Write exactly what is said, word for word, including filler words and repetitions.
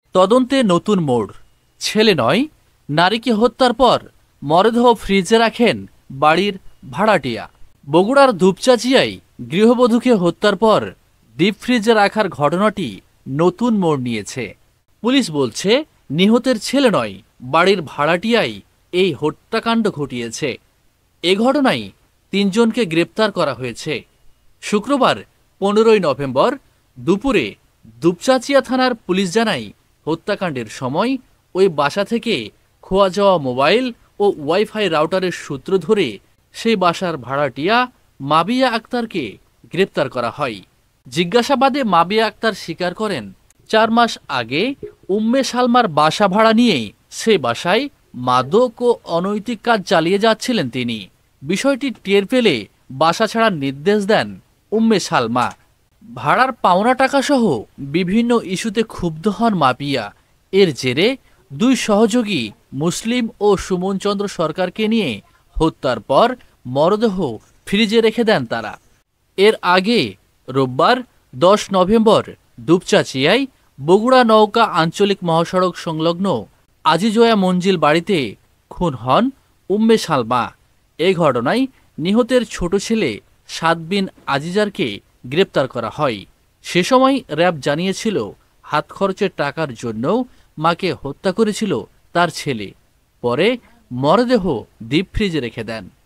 তদন্তে নতুন মোড়। ছেলে নয়, নারীকে হত্যার পর মরদেহ ফ্রিজে রাখেন বাড়ির ভাড়াটিয়া। বগুড়ার দুপচাঁচিয়ায় গৃহবধূকে হত্যার পর ডিপ ফ্রিজে রাখার ঘটনাটি নতুন মোড় নিয়েছে। পুলিশ বলছে, নিহতের ছেলে নয়, বাড়ির ভাড়াটিয়াই এই হত্যাকাণ্ড ঘটিয়েছে। এ ঘটনায় তিনজনকে গ্রেপ্তার করা হয়েছে। শুক্রবার পনেরোই নভেম্বর দুপুরে দুপচাঁচিয়া থানার পুলিশ জানায়, হত্যাকাণ্ডের সময় ওই বাসা থেকে খোয়া যাওয়া মোবাইল ও ওয়াইফাই রাউটারের সূত্র ধরে সেই বাসার ভাড়াটিয়া মাবিয়া আক্তারকে গ্রেপ্তার করা হয়। জিজ্ঞাসাবাদে মাবিয়া আক্তার স্বীকার করেন, চার মাস আগে উম্মে সালমার বাসা ভাড়া নিয়ে সে বাসায় মাদক ও অনৈতিক কাজ চালিয়ে যাচ্ছিলেন তিনি। বিষয়টি টের পেলে বাসা ছাড়ার নির্দেশ দেন উম্মে সালমা। ভাড়ার পাওনা টাকা সহ বিভিন্ন ইস্যুতে ক্ষুব্ধ হন মাবিয়া। এর জেরে দুই সহযোগী মুসলিম ও সুমন চন্দ্র সরকারকে নিয়ে হত্যার পর মরদেহ ফ্রিজে রেখে দেন তারা। এর আগে রোববার দশ নভেম্বর দুপচাঁচিয়ায় বগুড়া নওকা আঞ্চলিক মহাসড়ক সংলগ্ন আজিজয়া মঞ্জিল বাড়িতে খুন হন উম্মে সালমা। এ ঘটনায় নিহতের ছোট ছেলে সাদ বিন আজিজারকে গ্রেপ্তার করা হয়। সে সময় র্যাব জানিয়েছিল, হাত খরচের টাকার জন্যও মাকে হত্যা করেছিল তার ছেলে। পরে মরদেহ ডিপ ফ্রিজে রেখে দেন।